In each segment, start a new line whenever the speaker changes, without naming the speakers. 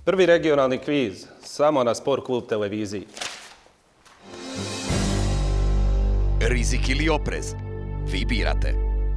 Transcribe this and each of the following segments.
Prvi regionalni kviz, samo na Sport klub televiziji.
Rizik ili oprez? Vi birate.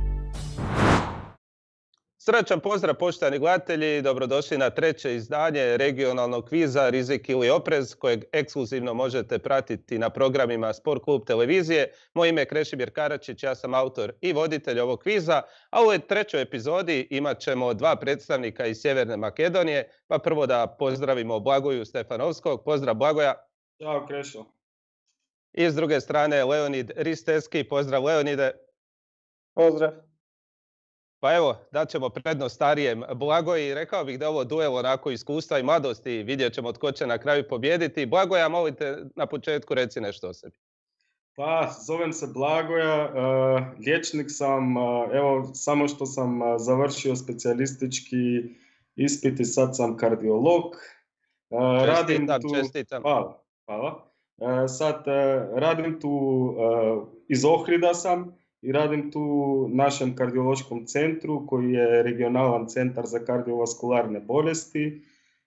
Srećan pozdrav poštovani gledatelji, dobrodošli na treće izdanje regionalnog kviza Rizik ili oprez kojeg ekskluzivno možete pratiti na programima Sport klub televizije. Moje ime je Krešimir Karačić, ja sam autor i voditelj ovog kviza, a u ovoj trećoj epizodi imat ćemo dva predstavnika iz Sjeverne Makedonije, pa prvo da pozdravimo Blagoju Stefanovskog. Pozdrav Blagoja.
Ćao Krešo.
I s druge strane Leonid Risteski. Pozdrav Leonide.
Pozdrav.
Pa evo, daćemo prednost starijem Blagoji. Rekao bih da je ovo duel onako iskustva i mladosti. Vidjet ćemo tko će na kraju pobijediti. Blagoja, molite na početku reci nešto o sebi.
Pa, zovem se Blagoja, liječnik sam, evo samo što sam završio specijalistički ispit i sad sam kardiolog.
Čestitam.
Hvala. Sad radim tu iz Ohrida sam. I radim tu u našem kardiološkom centru koji je regionalan centar za kardiovaskularne bolesti.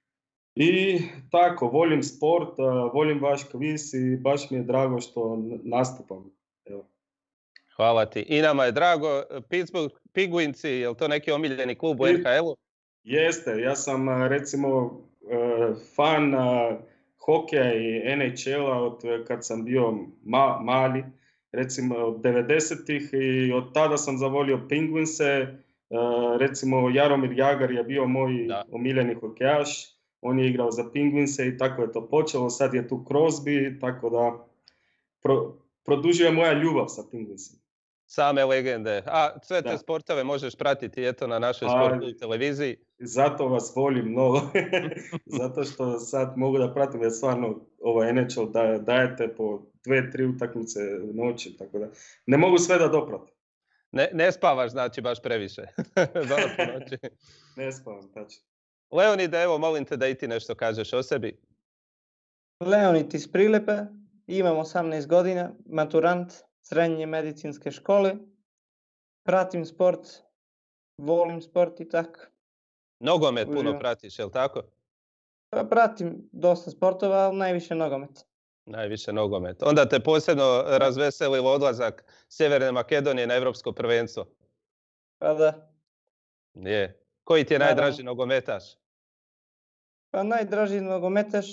I tako, volim sport, volim vaš kviz i baš mi je drago što nastupam. Evo.
Hvala ti. I nama je drago. Pittsburgh Penguinsi, je li to neki omiljeni klub u NHL-u?
Jeste, ja sam recimo fan hokeja i NHL-a od kad sam bio mali. Recimo od 90-ih i od tada sam zavolio Penguinse. Recimo Jaromir Jagr je bio moj omiljeni hokejaš. On je igrao za Penguinse i tako je to počelo. Sad je tu Crosby, tako da produžuje moja ljubav sa Penguinsima.
Same legende. A sve te sportove možeš pratiti eto na našoj Sport televiziji.
Zato vas volim mnogo. Zato što sad mogu da pratim jer stvarno NHL dajete po 2-3 utakmice u noći, tako da ne mogu sve da dopratim.
Ne spavaš znači baš previše.
Ne spavam, tačno.
Leonide, evo molim te da i ti nešto kažeš o sebi.
Leonid iz Prilepe, imam 18 godina, maturant srednje medicinske škole, pratim sport, volim sport i tako.
Nogomet puno pratiš, je li tako?
Pa pratim dosta sportova, ali najviše nogomet.
Najviše nogomet. Onda te posebno razveselilo odlazak Sjeverne Makedonije na Evropsko prvenstvo.
Pa da.
Je. Koji ti je najdraži nogometaš?
Pa najdraži nogometaš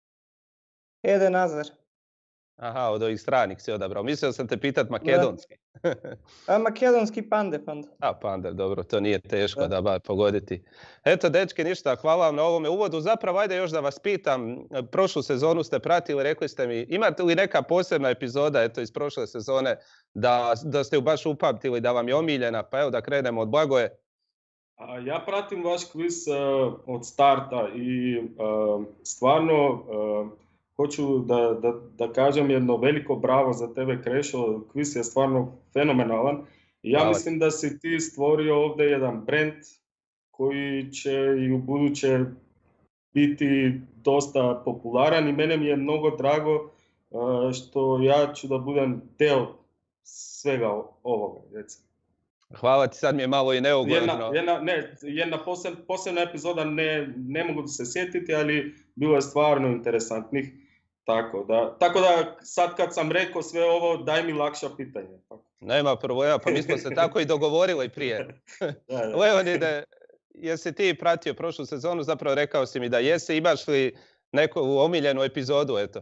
Eden Hazar.
Aha, od ovih stranih si odabrao. Mislio sam te pitat makedonski.
A makedonski Pandev.
A Pandev, dobro, to nije teško da pogoditi. Eto, dečki, ništa, hvala vam na ovome uvodu. Zapravo, ajde još da vas pitam, prošlu sezonu ste pratili, rekli ste mi, imate li neka posebna epizoda eto, iz prošle sezone da ste ju baš upamtili, da vam je omiljena? Pa evo da krenemo od Blagoje.
Ja pratim vaš kviz od starta i stvarno hoću da kažem jedno veliko bravo za tebe, Krešo. Kviz je stvarno fenomenalan. I ja mislim da si ti stvorio ovdje jedan brand koji će i u buduće biti dosta popularan i mene mi je mnogo drago što ja ću da budem deo svega ovoga, recimo.
Hvala ti, sad mi je malo i neugodno.
Jedna posebna epizoda ne mogu se sjetiti, ali bilo je stvarno interesantnih. Tako da sad kad sam rekao sve ovo, daj mi lakša pitanja.
Nema problema, pa mi smo se tako i dogovorili prije. Leonide, jesi ti pratio prošlu sezonu? Zapravo rekao si mi da jesi. Imaš li neku omiljenu epizodu? Eto?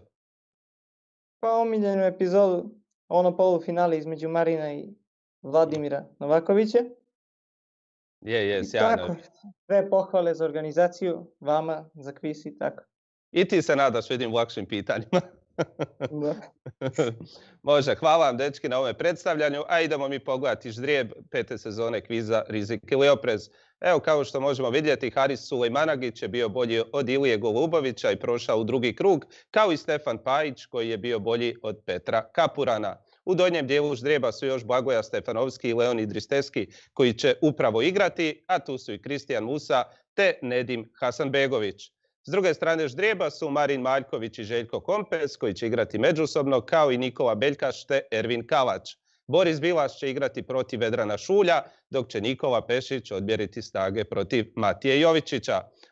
Pa omiljenu epizodu, ono polufinale između Marina i Vladimira Novakovića.
Je, sjajno.
Tako, sve pohvale za organizaciju, vama, za kviz i tako.
I ti se nadaš, vidim, lakšim pitanjima. Može, hvala vam dečki na ovome predstavljanju, a idemo mi pogledati ždrijeb 5. sezone kviza Rizik ili oprez. Evo, kao što možemo vidjeti, Haris Sulejmanagić je bio bolji od Ilije Golubovića i prošao u drugi krug, kao i Stefan Pajić koji je bio bolji od Petra Kapurana. U donjem dijelu ždrijeba su još Blagoja Stefanovski i Leonid Risteski koji će upravo igrati, a tu su i Kristijan Musa te Nedim Hasanbegović. S druge strane ždrijeba su Marin Maljković i Željko Kompes koji će igrati međusobno, kao i Nikola Beljkaš te Ervin Kalač. Boris Bilaš će igrati protiv Vedrana Šulja, dok će Nikola Pešić odmjeriti snage protiv Matije Jovičića.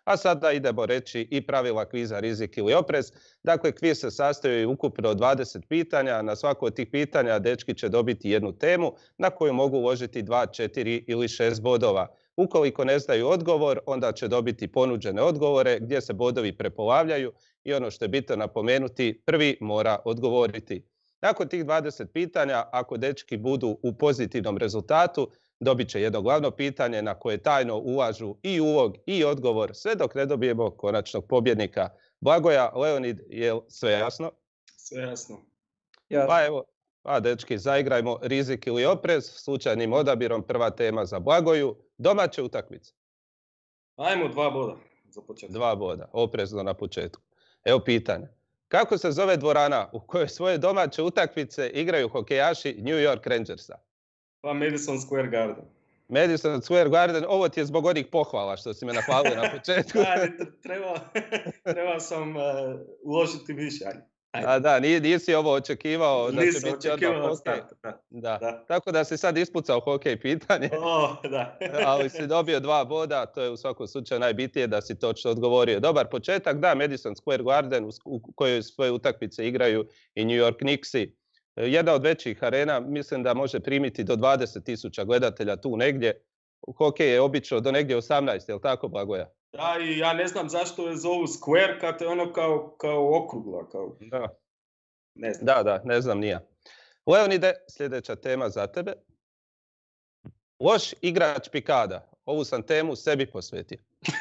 A sada idemo reći i pravila kviza rizik ili oprez. Dakle, kviz se sastoji ukupno od 20 pitanja. Na svako od tih pitanja dečki će dobiti jednu temu na koju mogu uložiti 2, 4 ili 6 bodova. Ukoliko ne znaju odgovor, onda će dobiti ponuđene odgovore gdje se bodovi prepolavljaju i ono što je bitno napomenuti, prvi mora odgovoriti. Nakon tih 20 pitanja, ako dečki budu u pozitivnom rezultatu, dobit će jedno glavno pitanje na koje tajno ulažu i ulog i odgovor, sve dok ne dobijemo konačnog pobjednika. Blagoja, Leonid, je sve jasno?
Sve jasno.
Pa evo, dečki, zaigrajmo rizik ili oprez, slučajnim odabirom prva tema za Blagoju, domaće utakmice.
Ajmo 2 boda za početak.
2 boda, oprezno na početku. Evo pitanje. Kako se zove dvorana u kojoj svoje domaće utakmice igraju hokejaši New York Rangersa?
Pa Madison Square Garden.
Madison Square Garden, ovo ti je zbog onih pohvala što si me nahvalio na početku.
Treba sam uložiti više.
A da, nisi ovo očekivao da će biti odmah hokej.
Da.
Tako da si sad ispucao hokej pitanje.
Da.
Ali si dobio 2 boda, to je u svakom slučaju najbitnije da si točno odgovorio. Dobar početak, da, Madison Square Garden u kojoj svoje utakmice igraju i New York Knicksi. Jedna od većih arena, mislim da može primiti do 20.000 gledatelja tu negdje. Hokej je obično do negdje 18, je li tako, Blagoja?
Da, i ja ne znam zašto je zovu square kad je ono kao okrugla.
Da.
Ne znam.
Da, ne znam ni ja. Leonide, sljedeća tema za tebe. Loš igrač pikada. Ovu sam temu sebi posvetio.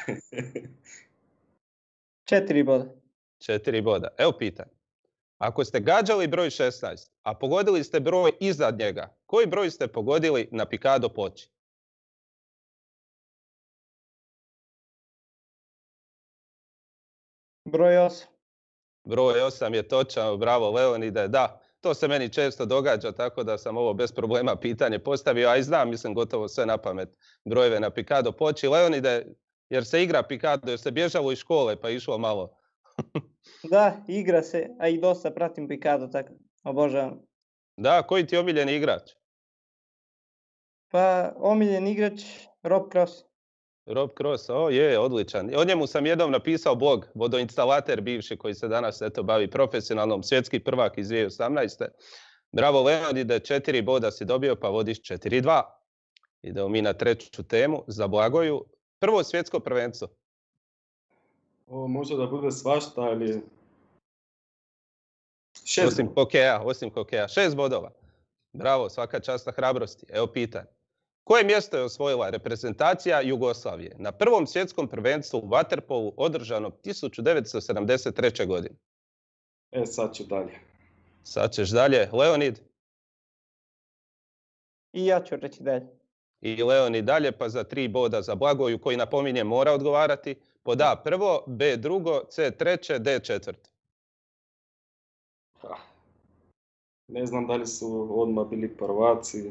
4 boda.
4 boda. Evo pitanje. Ako ste gađali broj 16, a pogodili ste broj iznad njega, koji broj ste pogodili na pikado poči?
Broj 8.
Broj 8 je točan, bravo Leonide, da. To se meni često događa, tako da sam ovo bez problema pitanje postavio, a i znam, mislim, gotovo sve na pamet brojeve na pikado poči. Leonide, jer se igra pikado, jer se bježalo iz škole pa išlo malo.
Da, igra se, a i dosta pratim pikado, tako obožavam.
Da, koji ti je omiljeni igrač?
Pa, omiljeni igrač Rob Cross.
Rob Cross, odličan. O njemu sam jednom napisao blog, vodoinstalater bivši koji se danas bavi profesionalnom, svjetski prvak iz 2018. Bravo Leonide, 4 boda si dobio pa vodiš 4-2. Idemo mi na treću temu za Blagoju. Prvo svjetsko prvenstvo.
Ovo može da bude svašta, ali... 6
Osim hokeja. 6 bodova. Bravo, svaka čast na hrabrosti. Evo pitanje. Koje mjesto je osvojila reprezentacija Jugoslavije na prvom svjetskom prvenstvu u vaterpolu održanom 1973. godine?
Sad ću dalje.
Sad ćeš dalje. Leonid?
I ja ću reći dalje.
I Leonid dalje, pa za 3 boda za Blagoju, koji napominje mora odgovarati. Pod A prvo, B drugo, C treće, D četvrto.
Ne znam da li su odmah bili prvaci.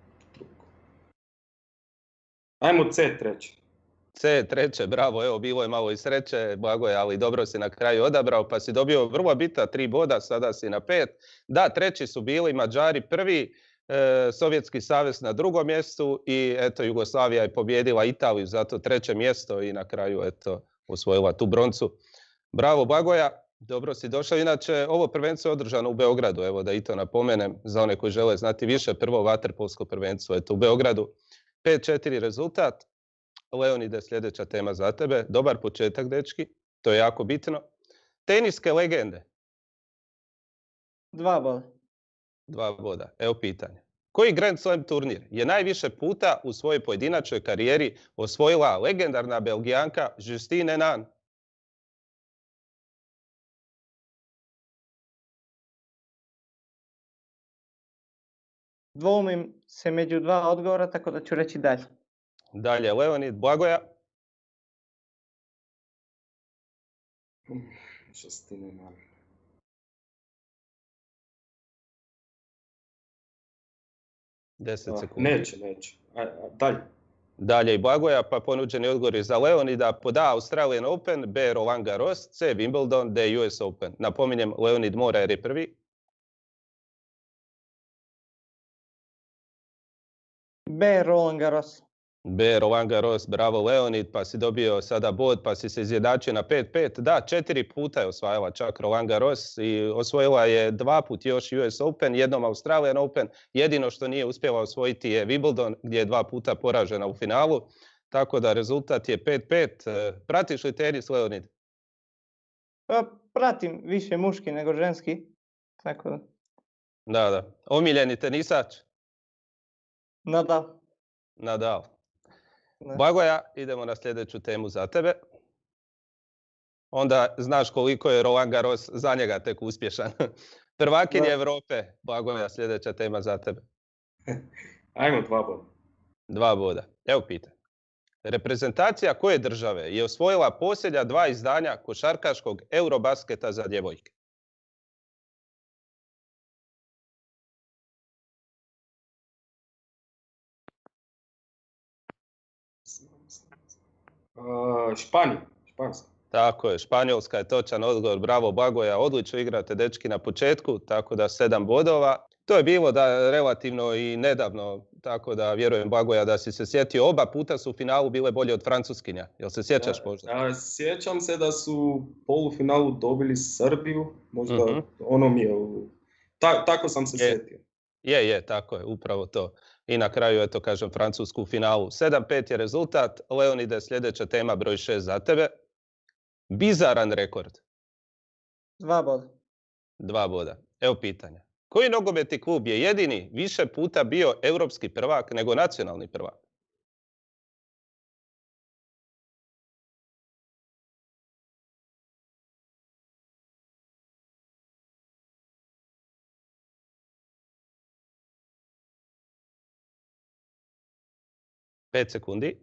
Ajmo C treće.
C treće, bravo, evo bilo je malo i sreće, Blagoje, ali dobro si na kraju odabrao, pa si dobio vrlo bitna 3 boda, sada si na 5. Da, treći su bili Mađari prvi, Sovjetski savez na drugom mjestu i eto Jugoslavija je pobijedila Italiju, zato 3. mjesto i na kraju osvojila tu broncu. Bravo Blagoja, dobro si došao. Inače, ovo prvenstvo je održano u Beogradu, evo da i to napomenem za one koji žele znati više, prvo vaterpolsko prvenstvo u Beogradu. 5-4 rezultat. Leonide, sljedeća tema za tebe. Dobar početak, dečki. To je jako bitno. Teniske legende.
2 boda.
2 boda. Evo pitanje. Koji Grand Slam turnir je najviše puta u svojoj pojedinačnoj karijeri osvojila legendarna Belgijanka Justine Henin?
Dvoumim se među 2 odgovora, tako da ću reći dalje.
Dalje, Leonid, Blagoja.
Justine Henin.
10 sekundi.
Neće. Dalje.
Dalje i Blagoja, pa ponuđeni odgovori za Leonida. Pod A Australian Open, B Roland Garros, C Wimbledon, D US Open. Napominjem, Leonid mora jer je prvi.
B Roland Garros.
B. Roland Garros, bravo Leonid, pa si dobio sada bod, pa si se izjednačio na 5-5. Da, 4 puta je osvajala čak Roland Garros i osvojila je 2 put još US Open, jednom Australian Open. Jedino što nije uspjela osvojiti je Wimbledon, gdje je 2 puta poražena u finalu. Tako da rezultat je 5-5. Pratiš li tenis, Leonid?
Pa pratim više muški nego ženski. Tako da.
Da. Omiljeni tenisač?
Nadal.
Nadal.
Da.
Blagoja, idemo na sljedeću temu za tebe. Onda znaš koliko je Roland Garros za njega tek uspješan. Prvakinje Europe, Blagoja, sljedeća tema za tebe.
Ajmo 2 boda.
2 boda. Evo pitanje. Reprezentacija koje države je osvojila posljednja 2 izdanja košarkaškog Eurobasketa za djevojke?
Španjolska.
Tako je, Španjolska je točan odgovor. Bravo, Blagoja, odlično igrate dečki na početku, tako da 7 bodova. To je bilo da relativno i nedavno, tako da vjerujem, Blagoja, da si se sjetio. Oba puta su u finalu bile bolje od Francuskinja. Jel se sjećaš možda?
Sjećam se da su u polufinalu dobili Srbiju. Možda ono mi je... Tako sam se sjetio.
Je, tako je, upravo to. I na kraju, eto kažem, Francusku u finalu. 7-5 je rezultat. Leonide, sljedeća tema, broj 6 za tebe. Bizaran rekord.
2 boda.
2 boda. Evo pitanja. Koji nogometni klub je jedini više puta bio europski prvak nego nacionalni prvak? Pet sekundi.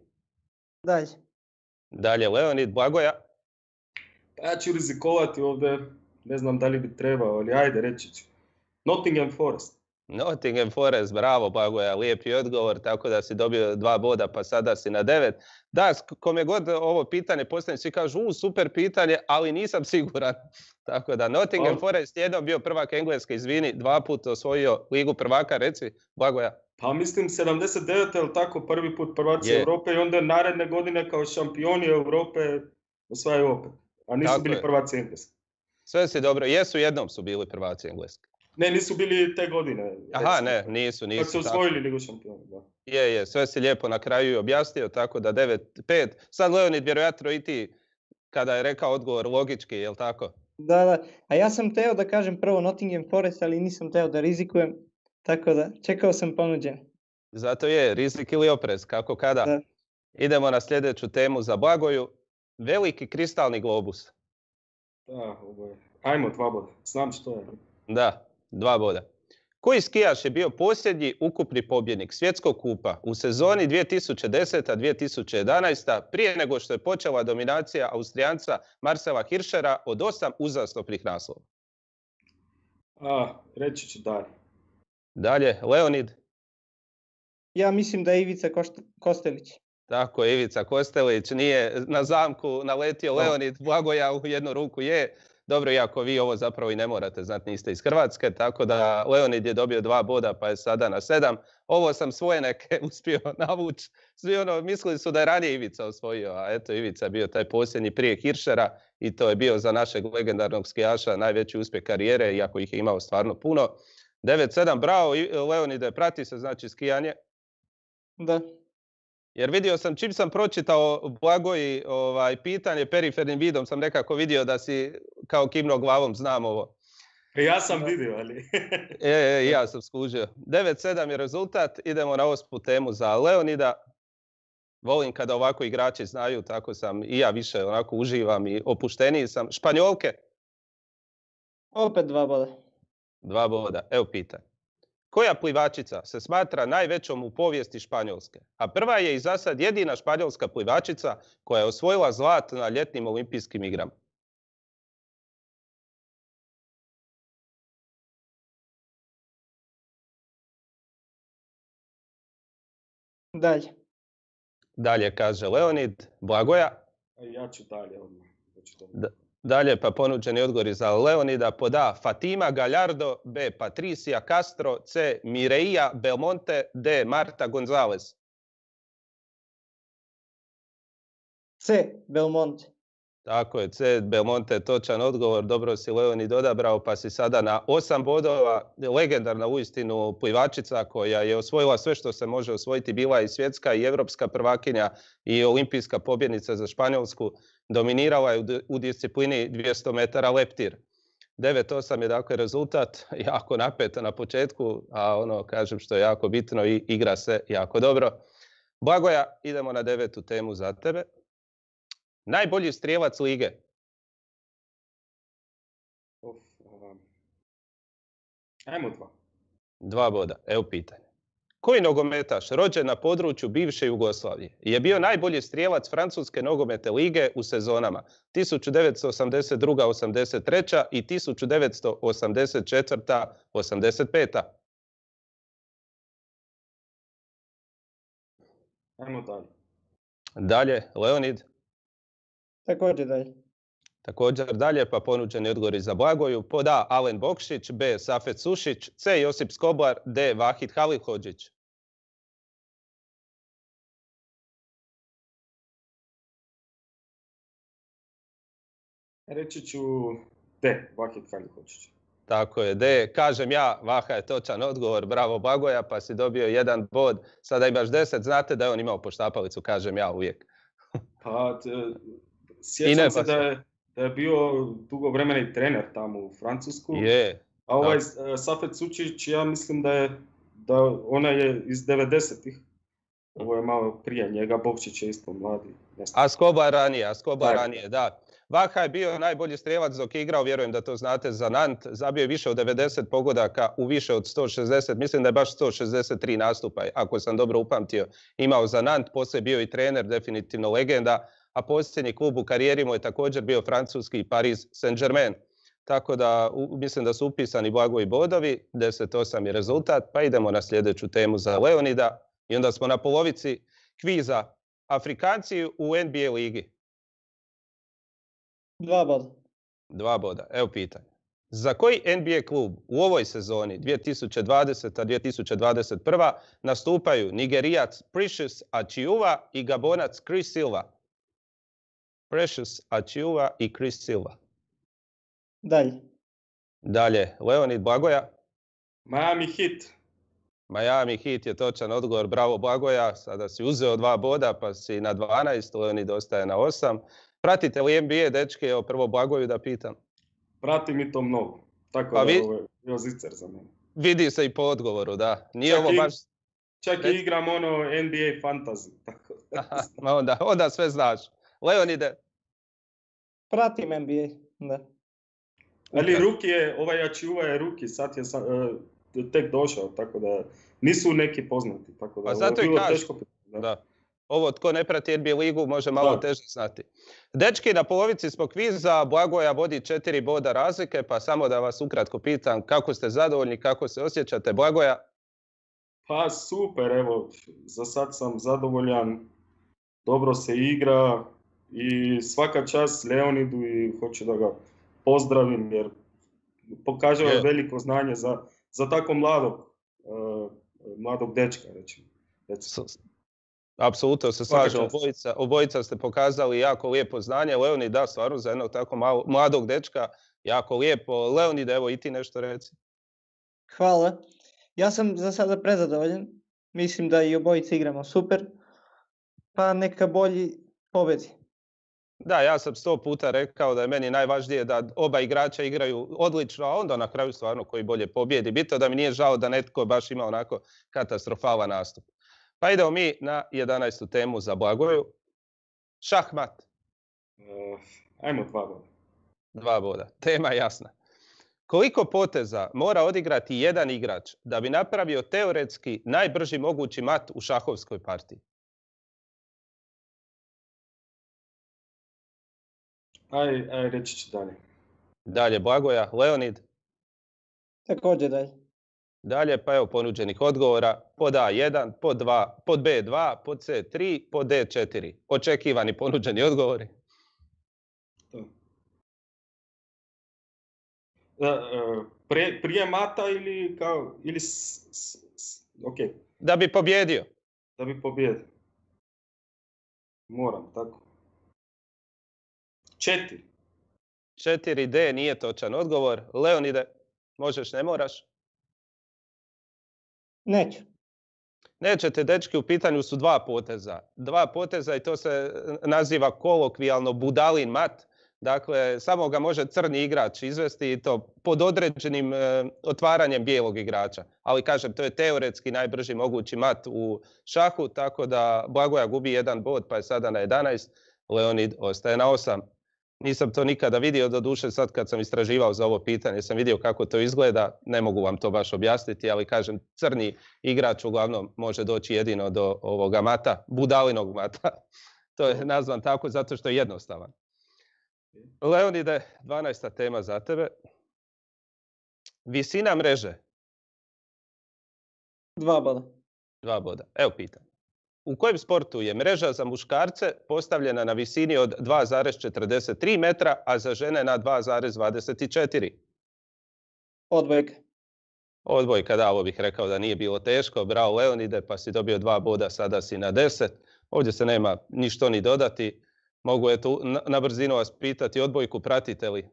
Dalje, Leonid, Blagoja.
Ja ću rizikovati ovdje, ne znam da li bi trebao, ali ajde, reći ću. Nottingham Forest.
Nottingham Forest, bravo Blagoja, lijepi odgovor, tako da si dobio 2 boda, pa sada si na 9. Da, kome god ovo pitanje postavim, svi kažu, super pitanje, ali nisam siguran. Tako da, Nottingham Forest jednom bio prvak Engleske, izvini, 2 puta osvojio ligu prvaka, reci, Blagoja.
Pa mislim 79. je tako prvi put prvaci Europe i onda naredne godine kao šampioni Europe osvajaju opet. A nisu tako bili prvaci Engleske.
Sve si dobro, jednom su bili prvaci Engleske.
Ne, nisu bili te godine.
Aha, ne, nisu.
Kad su osvojili ligu šampiona, da.
Je, sve si lijepo na kraju objasnio, tako da 9-5. Sad Leonid, vjerojatno i ti, kada je rekao odgovor logički, je li tako?
Da. A ja sam teo da kažem prvo Nottingham Forest, ali nisam teo da rizikujem. Tako da, čekao sam ponuđen.
Zato je, rizik ili oprez, kako kada. Da. Idemo na sljedeću temu za Blagoju. Veliki kristalni globus.
Da, ajmo 2 boda. Znam što je.
Da, 2 boda. Koji skijaš je bio posljednji ukupni pobjednik svjetskog kupa u sezoni 2010-2011 prije nego što je počela dominacija Austrijanca Marcela Hirschera od 8 uzastopnih naslova?
Reći ću dalje.
Dalje, Leonid.
Ja mislim da je Ivica Kostelić.
Tako je, Ivica Kostelić. Nije na zamku naletio Leonid, Blagoja u jednu ruku je. Dobro, iako vi ovo zapravo i ne morate znati, niste iz Hrvatske, tako da Leonid je dobio 2 boda pa je sada na 7. Ovo sam svoje neke uspio navući. Svi mislili su da je ranije Ivica osvojio, a eto Ivica je bio taj posljednji prije Hirschera i to je bio za našeg legendarnog skijaša najveći uspjeh karijere, iako ih je imao stvarno puno. 9-7, bravo Leonide, prati se znači skijanje?
Da.
Jer vidio sam, čim sam pročitao Blagoji pitanje perifernim vidom, sam nekako vidio da si kao kimno glavom, znam ovo.
Ja sam vidio, ali...
Ja sam skužio. 9-7 je rezultat, idemo na 8. temu za Leonida. Volim kada ovako igrači znaju, tako sam i ja više onako uživam i opušteniji sam. Španjolke?
Opet 2 boda.
2 boda, evo pitanje. Koja plivačica se smatra najvećom u povijesti Španjolske? A prva je i za sad jedina španjolska plivačica koja je osvojila zlato na ljetnim olimpijskim igrama. Dalje kaže Leonid. Blagoja?
Ja ću dalje odmah.
Dalje pa ponuđeni odgovori za Leonida pod A. Fatima Gallardo, B. Patricia Castro, C. Mireia Belmonte, D. Marta Gonzalez.
C. Belmonte.
Tako je, C. Belmonte je točan odgovor, dobro si Leonid odabrao, pa si sada na 8 bodova. Legendarna uistinu plivačica koja je osvojila sve što se može osvojiti, bila je i svjetska i europska prvakinja i olimpijska pobjednica za Španjolsku. Dominirala je u disciplini 200 metara leptir. 9-8 je dakle rezultat, jako napeto na početku, a ono kažem što je jako bitno i igra se jako dobro. Blagoja, idemo na 9. temu za tebe. Najbolji strijelac lige.
Ajmo 2.
2 boda, evo pitanje. Koji nogometaš rođen na području bivše Jugoslavije je bio najbolji strijelac Francuske nogometne lige u sezonama 1982-83 i 1984-85?
Ajmo dalje.
Dalje, Leonid.
Također dalje.
Također dalje, pa ponuđeni odgovori za Blagoju. Pod A. Alen Bokšić, B. Safet Sušić, C. Josip Skobar, D. Vahid Halilhodžić.
Reći ću D. Vahid Halilhodžić.
Tako je, D. Kažem ja, Vaha je točan odgovor, bravo Blagoja, pa si dobio 1 bod. Sada imaš 10, znate da je on imao poštapalicu, kažem ja uvijek.
Pa, sjećam se da je bio dugo vremena i trener tamo u Francusku.
Je.
A ovaj Safet Sušić, ja mislim da ona je iz 90-ih. Ovo je malo prije njega, Bokšić je isto mladi.
A Skobar ranije, da. Vaha je bio najbolji strijelac dok je igrao, vjerujem da to znate, za Nant. Zabio je više od 90 pogodaka u više od 160, mislim da je baš 163 nastupa, ako sam dobro upamtio, imao za Nant. Poslije bio i trener, definitivno legenda, a posljednji klub u karijeri mu je također bio francuski Paris Saint-Germain. Tako da mislim da su upisani Blago i bodovi, 10-8 je rezultat, pa idemo na sljedeću temu za Leonida. I onda smo na polovici kviza. Afrikanci u NBA ligi.
2 boda.
2 boda. Evo pitanje. Za koji NBA klub u ovoj sezoni 2020-2021 nastupaju Nigerijac Precious Achiuwa i Gabonac Chris Silva? Precious Achiuwa i Chris Silva.
Dalje.
Dalje. Leonid, Blagoja.
Miami Heat.
Miami Heat je točan odgovor, bravo Blagoja. Sada si uzeo 2 boda pa si na 12, Leonid ostaje na 8. Pratite li NBA, dečki? Evo prvo Blagoju da pitam.
Pratim i to mnogo. Tako
Pa
da ovo je bio zicer za mene.
Vidi se i po odgovoru, da. Nije ovo baš...
Čak i igram NBA fantasy. Tako.
onda sve znaš. Leonide.
Pratim NBA, da.
Ali Ruki je, ovaj Achiuwa je Ruki, sad je tek došao, tako da nisu neki poznati. Tako da
pa zato i kažu. Da. Ovo tko ne prati NBA ligu može malo teže znati. Dečki, na polovici smo kviza, Blagoja vodi 4 boda razlike, pa samo da vas ukratko pitam kako ste zadovoljni, kako se osjećate, Blagoja?
Pa super, evo, za sad sam zadovoljan, dobro se igra i svaka čast Leonidu i hoću da ga pozdravim jer pokaže veliko znanje za tako mladog dečka, recimo.
Apsolutno se slažem, obojica ste pokazali jako lijepo znanje. Leonid, da, stvarno za jednog tako mladog dečka, jako lijepo. Leonid, evo i ti nešto reci.
Hvala. Ja sam za sada prezadovoljan. Mislim da i obojice igramo super. Pa neka bolji pobedi.
Da, ja sam 100 puta rekao da je meni najvažnije da oba igrača igraju odlično, a onda na kraju stvarno koji bolje pobjedi. Bitno da mi nije žao da netko baš ima onako katastrofalan nastup. Pa idemo mi na 11. temu za Blagoju. Šahmat.
Ajmo 2 boda.
2 boda. Tema je jasna. Koliko poteza mora odigrati jedan igrač da bi napravio teoretski najbrži mogući mat u šahovskoj partiji?
Aj, reći ću dalje.
Dalje Blagoja. Leonid?
Također dalje.
Dalje, pa evo ponuđenih odgovora. Pod A 1, pod B 2, pod C 3, pod D 4. Očekivani ponuđeni odgovori.
Prije mata ili kao... Okay.
Da bi pobjedio.
Da bi pobjedio. Moram, tako. 4.
4D nije točan odgovor. Leonide, možeš, ne moraš?
Neću.
Nećete, dečki, u pitanju su dva poteza. Dva poteza i to se naziva kolokvijalno budalin mat. Dakle, samo ga može crni igrač izvesti i to pod određenim otvaranjem bijelog igrača. Ali kažem, to je teoretski najbrži mogući mat u šahu, tako da Blagoja gubi 1 bod, pa je sada na 11. Leonid ostaje na 8. Nisam to nikada vidio, doduše sad kad sam istraživao za ovo pitanje, sam vidio kako to izgleda, ne mogu vam to baš objasniti, ali kažem, crni igrač uglavnom može doći jedino do ovoga mata, budalinog mata. To je nazvan tako zato što je jednostavan. Leonide, 12. tema za tebe. Visina mreže.
2 boda.
2 boda. Evo pitanje. U kojem sportu je mreža za muškarce postavljena na visini od 2,43 metra, a za žene na 2,24?
Odbojka.
Odbojka, da, ovo bih rekao da nije bilo teško. Bravo Leonide, pa si dobio 2 boda, sada si na 10. Ovdje se nema ništa ni dodati. Mogu na brzinu vas pitati, odbojku pratite li?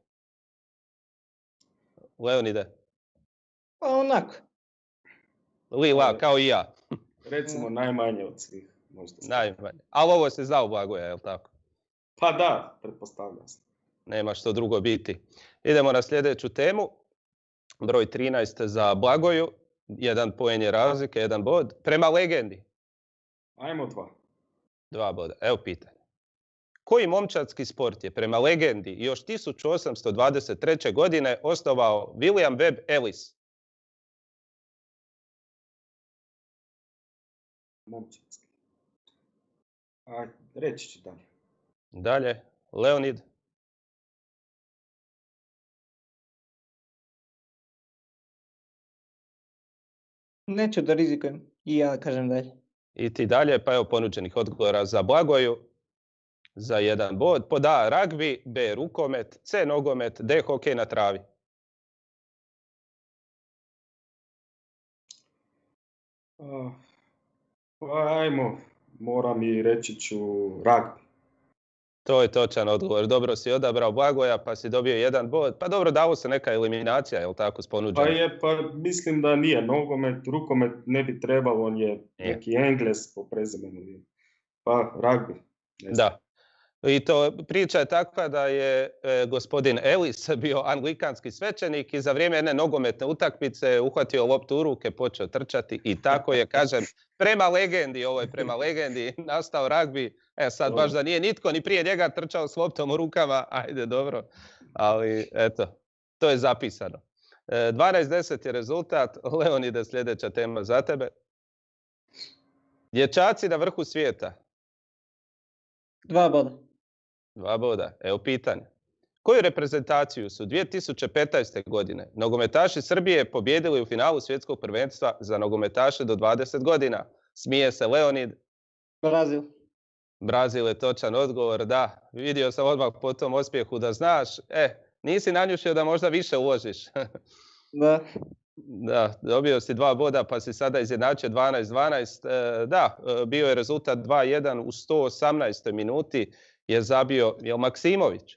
Leonide?
Pa onako.
Lila, kao i ja.
Recimo najmanje od svih. Možda
najmanje. Ali ovo se znao Blagoja, je li tako?
Pa da, pretpostavljam se.
Nema što drugo biti. Idemo na sljedeću temu. Broj 13 za Blagoju. 1 poen je razlike, 1 bod. Prema legendi.
Ajmo 2.
2 boda. Evo pitanje. Koji momčadski sport je prema legendi još 1823. godine osnovao William Webb Ellis?
Momčadski. Ajde, reći ću dalje.
Dalje, Leonid.
Neću da rizikujem. I ja kažem dalje.
I ti dalje, pa evo ponuđenih odgovora za Blagoju. Za 1 bod. Pod A ragbi, B rukomet, C nogomet, D hokej na travi.
Ajmo, moram i reći ću ragbi.
To je točan odgovor. Dobro si odabrao Blagoja, pa si dobio 1 bod. Pa dobro, dalo se neka eliminacija, je li tako, s ponuđenom?
Pa mislim da nije nogomet, rukomet ne bi trebalo, on je neki Engles po prezimenu. Pa ragbi.
Da. I to priča je takva da je gospodin Ellis bio anglikanski svećenik i za vrijeme jedne nogometne utakmice uhvatio loptu u ruke, počeo trčati i tako je, kažem, prema legendi nastao ragbi. Sad baš da nije nitko ni prije njega trčao s loptom u rukama, ajde dobro, ali eto, to je zapisano. 12-10 je rezultat. Leonide, sljedeća tema za tebe. Dječaci na vrhu svijeta.
2 boda.
2 boda. Evo pitanje. Koju reprezentaciju su 2015. godine nogometaši Srbije pobjedili u finalu svjetskog prvenstva za nogometaše do 20 godina? Smije se Leonid.
Brazil.
Brazil je točan odgovor, da. Vidio sam odmah po tom uspjehu da znaš. Nisi nanjušio da možda više uložiš.
Da.
Da, dobio si 2 boda pa si sada izjednačio 12-12. Da, bio je rezultat 2-1 u 118. minuti je zabio, je li Maksimović?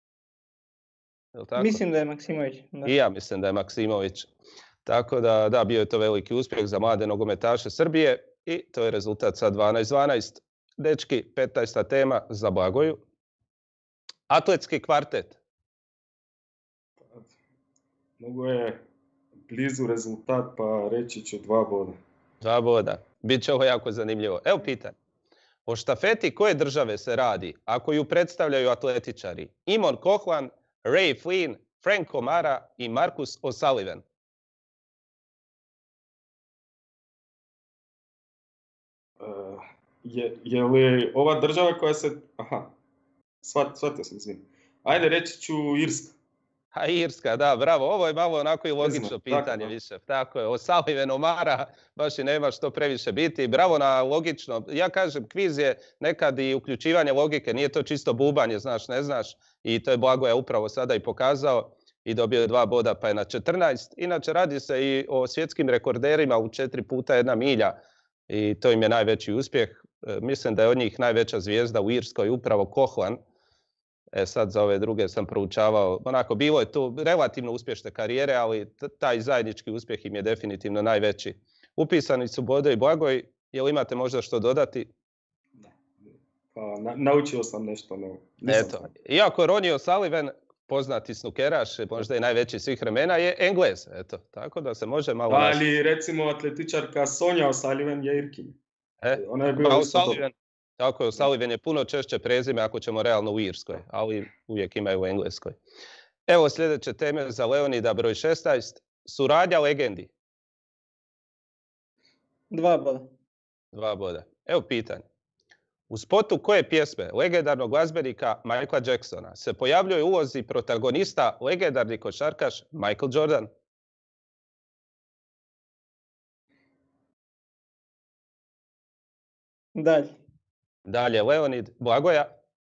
Mislim da je Maksimović. Da.
I ja mislim da je Maksimović. Tako da, bio je to veliki uspjeh za mlade nogometaše Srbije i to je rezultat sa 12-12. Dečki, 15. tema za Blagoju. Atletski kvartet.
Mnogo je blizu rezultat, pa reći ću 2 boda.
2 boda. Biće ovo jako zanimljivo. Evo pitanje. O štafeti koje države se radi ako ju predstavljaju atletičari? Imon Coughlin, Ray Flynn, Frank O'Mara i Marcus O'Sullivan.
Je li ova država koja se... Aha, shvatio sam, izvinim. Ajde, reći ću Irska.
A Irska, da, bravo. Ovo je malo onako i logično pitanje više. Tako je, O'Sullivan, O'Mara, baš i nema što previše biti. Bravo na logično. Ja kažem, kviz je nekad i uključivanje logike, nije to čisto bubanje, znaš, ne znaš. I to je Blagoja upravo sada i pokazao i dobio je 2 boda pa je na 14. Inače, radi se i o svjetskim rekorderima u 4 puta 1 milja i to im je najveći uspjeh. Mislim da je od njih najveća zvijezda u Irskoj upravo Coughlin. Sad za ove druge sam proučavao. Onako, bilo je tu relativno uspješne karijere, ali taj zajednički uspjeh im je definitivno najveći. Upisani su Bodo i Blagoj. Jel imate možda što dodati?
Pa, naučio sam nešto novo.
Eto, iako Ronnie O'Sullivan, poznati snukeraš, možda i najveći svih vremena, je Englez. Eto, tako da se može malo...
Ali recimo atletičarka Sonja O'Sullivan je Irkinja. Ona je bila
O'Sullivan. Tako je, O'Sullivan je puno češće prezime ako ćemo realno u Irskoj, ali uvijek imaju u Engleskoj. Evo sljedeće teme za Leonida, broj 16. Suradnja legendi.
2 boda.
2 boda. Evo pitanje. U spotu koje pjesme legendarnog glazbenika Michaela Jacksona se pojavljuje u ulozi protagonista legendarni košarkaš Michael Jordan? Dalje, Leonid, Blagoja.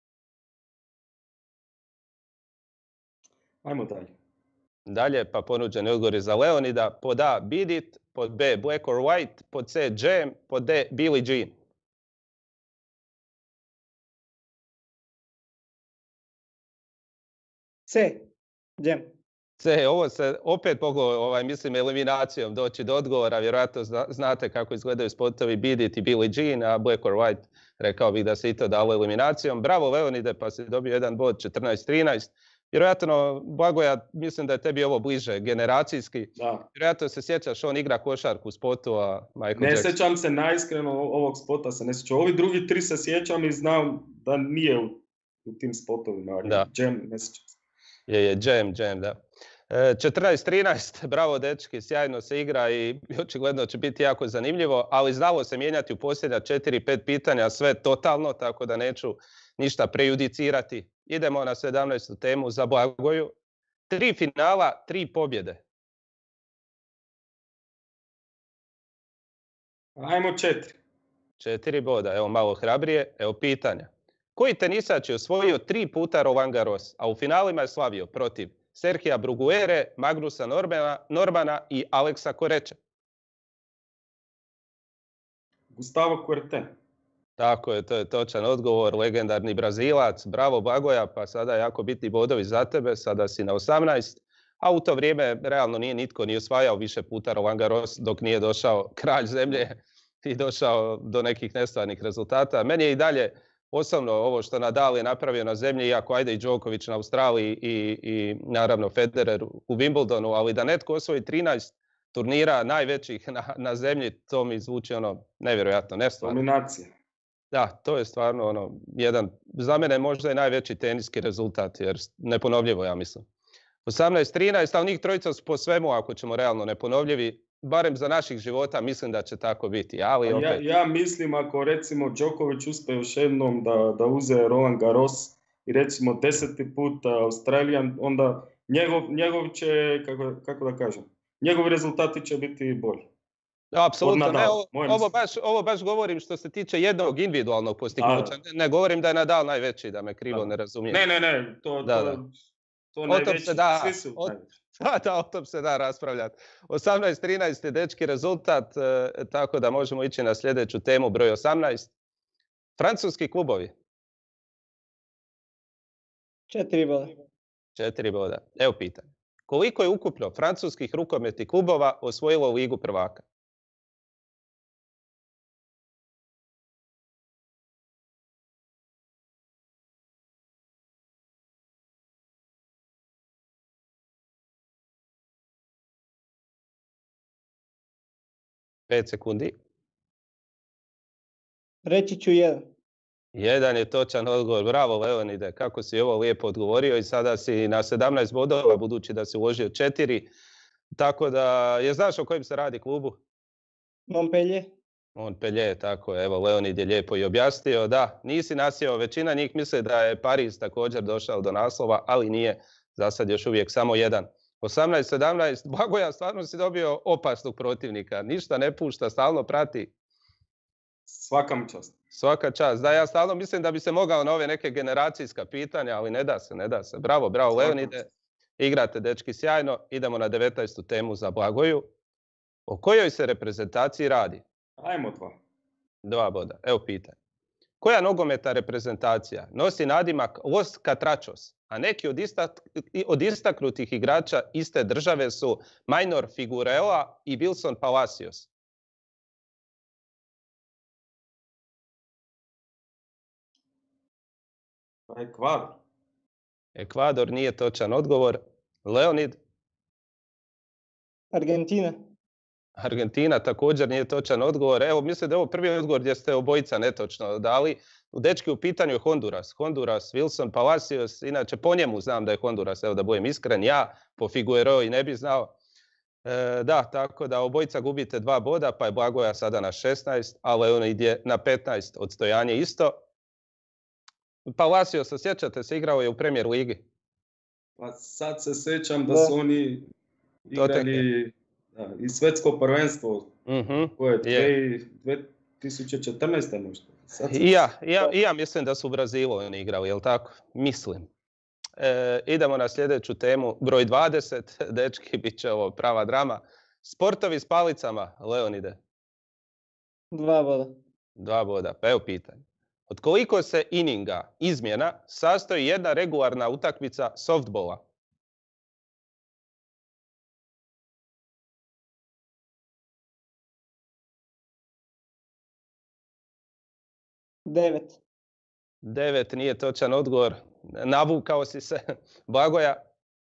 Ajmo dalje.
Dalje, pa ponuđeni odgovori za Leonida. Pod A, Beat It, pod B, Black or White, pod C, Jam, pod D, Billie Jean.
C, Jam.
C, ovo se opet moglo, mislim, eliminacijom doći do odgovora. Vjerojatno znate kako izgledaju spotovi Beat It i Billie Jean, a Black or White rekao bih da se i to dalo eliminacijom. Bravo Leonide, pa si dobio 1 bod, 14-13. Vjerojatno, Blagoja, mislim da je tebi ovo bliže, generacijski.
Da.
Vjerojatno se sjećaš, on igra košarku u spotu, a Michael
Ne
Jackson.
sjećam se naiskreno ovog spota, se ne sjećam. Ovi drugi 3 se sjećam i znam da nije u tim spotovima.
Da.
Jam, ne sjećam se.
Je, Jam, da. 14-13, bravo dečki, sjajno se igra i očigledno će biti jako zanimljivo, ali znalo se mijenjati u posljednja 4-5 pitanja, sve totalno, tako da neću ništa prejudicirati. Idemo na 17. temu za Blagoju. 3 finala, 3 pobjede.
Ajmo 4.
4 boda, evo malo hrabrije, evo pitanja. Koji tenisač je osvojio 3 puta Roland Garros, a u finalima je slavio protiv Serhija Bruguere, Magnusa Normana i Aleksa Koreća?
Gustavo Kuerten.
Tako je, to je točan odgovor, legendarni Brazilac. Bravo Blagoja, pa sada jako bitni bodovi za tebe, sada si na 18. A u to vrijeme realno nije nitko ni osvajao više puta Roland Garros dok nije došao kralj zemlje i došao do nekih nestvarnih rezultata. Meni je i dalje osobno ovo što Nadal je napravio na zemlji, iako ajde i Djokovic na Australiji i naravno Federer u Wimbledonu, ali da netko osvoji 13 turnira najvećih na zemlji, to mi zvuči nevjerojatno, nestvarno.
Dominacija.
Da, to je stvarno jedan, za mene možda i najveći teniski rezultat, jer neponovljivo, ja mislim. 18-13, ali njih trojica su po svemu, ako ćemo realno neponovljivi, barem za naših života, mislim da će tako biti. Ali opet...
ja mislim ako recimo Djokovic uspije još jednom da uze Roland Garros i recimo 10. put Australijan, onda njegov će, kako da kažem, njegovi rezultati će biti bolji.
Apsolutno, ne, ovo baš govorim što se tiče jednog individualnog postignuća. Ne govorim da je Nadal najveći, da me krivo ne razumije.
Ne, to najveći, svi su najveći.
Da, o tom se da raspravljati. 18-13 je dečki rezultat, tako da možemo ići na sljedeću temu, broj 18. Francuski klubovi.
4 boda.
4 boda. Evo pitanje. Koliko je ukupno francuskih rukometnih klubova osvojilo Ligu prvaka? Pet sekundi.
Reći ću 1.
1 je točan odgovor. Bravo Leonide, kako si ovo lijepo odgovorio i sada si na 17 bodova, budući da si uložio 4. Tako da, znaš o kojem se radi klubu? Montpellier, tako je. Evo, Leonid je lijepo i objasnio. Da, nisi nasjeo, većina njih misle da je Pariz također došao do naslova, ali nije. Za sad još uvijek samo 1. 18-17, Blagoja, stvarno si dobio opasnog protivnika. Ništa ne pušta, stalno prati.
Svaka mu čast.
Svaka čast. Da, ja stalno mislim da bi se mogao na ove neke generacijska pitanja, ali ne da se. Bravo, Leonide. Igrate, dečki, sjajno. Idemo na 19. temu za Blagoju. O kojoj se reprezentaciji radi?
Ajmo 2.
2 boda. Evo pitanje. Koja nogometna reprezentacija nosi nadimak Los Catrachos, a neki od istaknutih igrača iste države su Maynor Figueroa i Wilson Palacios?
Ekvador.
Ekvador nije točan odgovor. Leonid?
Argentina.
Argentina također nije točan odgovor. Evo, mislim da je ovo prvi odgovor gdje ste obojica netočno dali. U dečki u pitanju je Honduras. Honduras, Wilson Palacios, inače po njemu znam da je Honduras, evo da budem iskren, ja po Figueroa i ne bi znao. Da, tako da obojica gubite 2 boda, pa je Blagoja sada na 16, a Leonid je na 15, odstojanje isto. Palacios, sjećate se, igrao je u Premier ligi.
Pa sad se sjećam da su oni igrali i svjetsko prvenstvo koje je 2014. možda.
I ja mislim da su u Brazilu oni igrali, jel tako? Mislim. Idemo na sljedeću temu, broj 20, dečki, bit će ovo prava drama. Sportovi s palicama, Leonide.
2 boda.
2 boda, pa evo pitanje. Od koliko se ininga izmjena sastoji jedna regularna utakmica softbola?
Devet.
9 nije točan odgovor. Navukao si se. Blagoja?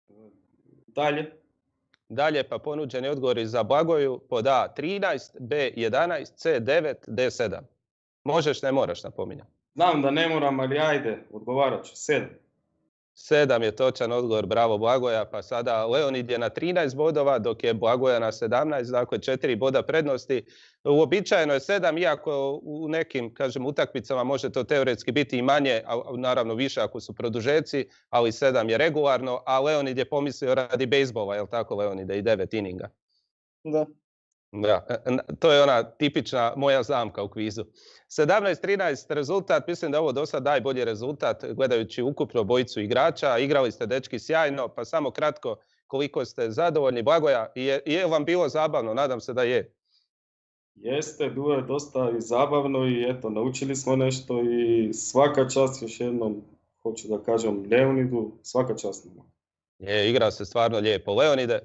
Dalje, pa ponuđeni odgovori za Blagoju pod A 13, B 11, C 9, D 7. Možeš, ne moraš, napominjati.
Znam da ne moram, ali ajde, odgovarat ću. 7.
7 je točan odgovor, bravo Blagoja, pa sada Leonid je na 13 bodova, dok je Blagoja na 17, dakle 4 boda prednosti. Uobičajeno je 7, iako u nekim, kažem, utakmicama može to teoretski biti i manje, a naravno više ako su produžeci, ali 7 je regularno, a Leonid je pomislio radi bejsbola, jel tako Leonide, i 9 ininga.
Da.
Da, to je ona tipična moja zamka u kvizu. 17-13 rezultat, mislim da je ovo do sad najbolji rezultat gledajući ukupno bojicu igrača. Igrali ste, dečki, sjajno, pa samo kratko koliko ste zadovoljni. Blagoja, je vam bilo zabavno? Nadam se da je.
Jeste, bilo je dosta i zabavno i eto, naučili smo nešto i svaka čast još jednom, hoću da kažem Leonidu, svaka čast nama.
Igra se stvarno lijepo. Leonide?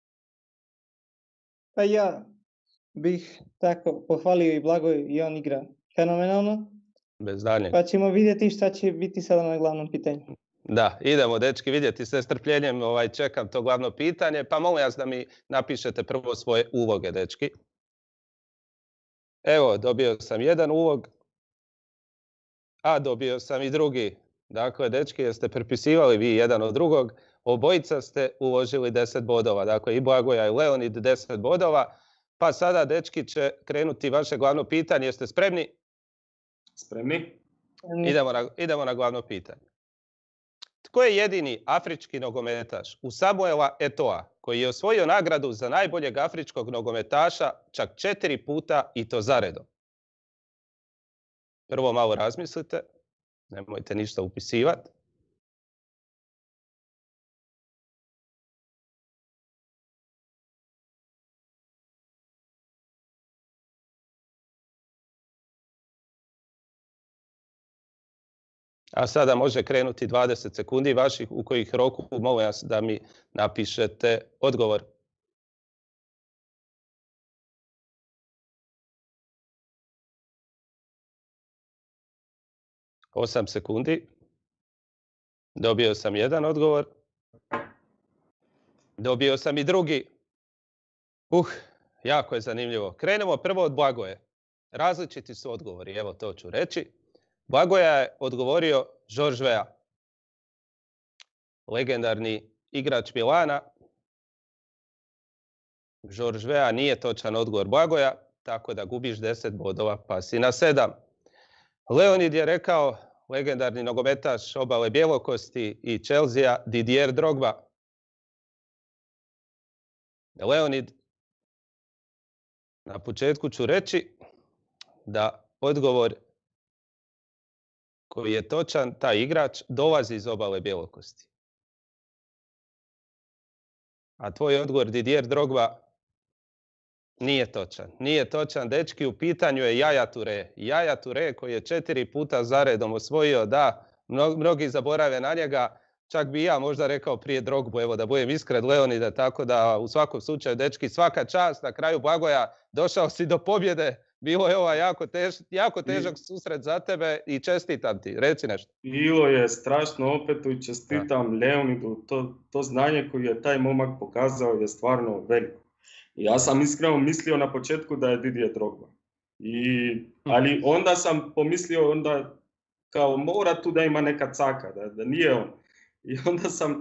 Pa ja bih tako pohvalio i Blagoj i on igra fenomenalno.
Bez daljnjeg.
Pa ćemo vidjeti šta će biti sada na glavnom pitanju.
Da, idemo dečki vidjeti, sve strpljenjem čekam to glavno pitanje, pa molim vas da mi napišete prvo svoje uloge, dečki. Evo, dobio sam jedan ulog, a dobio sam i drugi. Dakle, dečki, jeste prepisivali vi jedan od drugog, obojica ste uložili 10 bodova, dakle i Blagoja i Leonid 10 bodova. Pa sada, dečki, će krenuti vaše glavno pitanje. Jeste spremni?
Spremni.
Idemo na glavno pitanje. Tko je jedini afrički nogometaš u Samuela Eto'a koji je osvojio nagradu za najboljeg afričkog nogometaša čak 4 puta i to zaredom? Prvo malo razmislite, nemojte ništa upisivati. A sada može krenuti 20 sekundi vaših, u kojih roku molim vas da mi napišete odgovor. Osam sekundi. Dobio sam jedan odgovor. Dobio sam i drugi. Jako je zanimljivo. Krenemo prvo od Blagoje. Različiti su odgovori, evo to ću reći. Blagoja je odgovorio Georges Weah, legendarni igrač Milana. Georges Weah nije točan odgovor Blagoja, tako da gubiš 10 bodova, pa si na 7. Leonid je rekao legendarni nogometaš Obale Bjelokosti i Chelsea Didier Drogba. Leonid, na početku ću reći da odgovor koji je točan, taj igrač, dolazi iz Obale Bjelokosti. A tvoj odgovor, Didier Drogba, Nije točan, dečki, u pitanju je Yaya Toure. Yaya Toure koji je 4 puta zaredom osvojio, da, mnogi zaborave na njega, čak bi ja možda rekao prije Drogbu, evo da budem iskren, Leonide, tako da u svakom slučaju, dečki, svaka čast, na kraju Blagoja, došao si do pobjede, bilo je ovaj jako težak susret za tebe i čestitam ti, reci nešto.
Bilo je strašno opet i čestitam Leonidu, to znanje koje je taj momak pokazao je stvarno veliko. Ja sam iskreno mislio na početku da je Didier Drogba. Ali onda sam pomislio kao mora tu da ima neka caka, da nije on. I onda sam,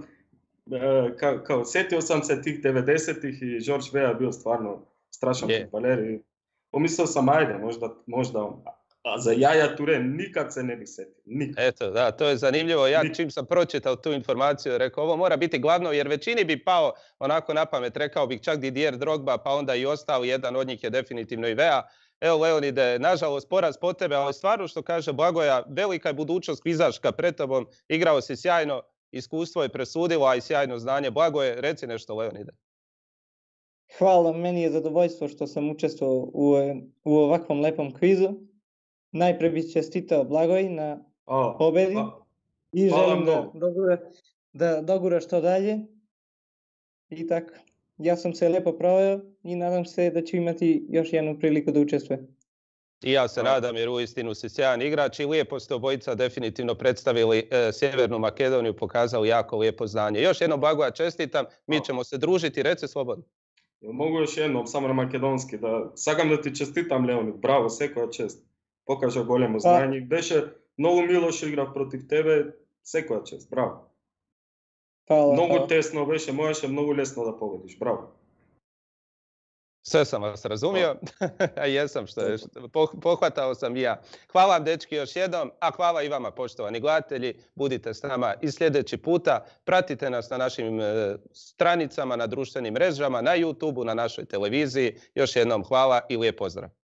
sjetio sam se tih 90-ih i George Weah je bio stvarno strašan futbaler i pomislio sam ajde, možda on. A za Yaya Toure nikad se ne bi sjetio.
Eto, da, to je zanimljivo. Ja čim sam pročitao tu informaciju, rekao ovo mora biti glavno, jer većini bi pao onako na pamet, rekao bih čak Didier Drogba, pa onda i ostao, jedan od njih je definitivno i Weah. Evo Leonide, nažalost poraz po tebe, ali stvarno što kaže Blagoja, velika je budućnost kvizaška pred tobom, igrao si sjajno, iskustvo je presudilo, a i sjajno znanje. Blagoje, reci nešto Leonide.
Hvala, meni je zadovoljstvo što sam učestvovao u ovakvom lepom kvizu. Najprije bih čestitao Blagoji na pobedi i želim da dogura što dalje. I tako, ja sam se lijepo proveo i nadam se da ću imati još jednu priliku da učestvujem.
I ja se nadam jer uistinu si sjajan igrač i lijepo ste obojica definitivno predstavili Sjevernu Makedoniju, pokazali jako lijepo znanje. Još jednom Blagoja čestitam, mi ćemo se družiti, reci slobodno.
Mogu još jednom, samo na makedonski, sagam da ti čestitam Leonid, bravo, sekova čest. Pokaže goljemo znanje. Beše Novo Miloš igra protiv tebe, sekova čest, bravo. Mnogo tesno beše, možeš je mnogo lesno da pogodiš, bravo.
Sve sam vas razumio, a jesam pohvatao sam i ja. Hvala vam dečki još jednom, a hvala i vama poštovani gledatelji, budite s nama i sljedeći puta, pratite nas na našim stranicama, na društvenim mrežama, na YouTubeu, na našoj televiziji. Još jednom hvala i lijep pozdrav.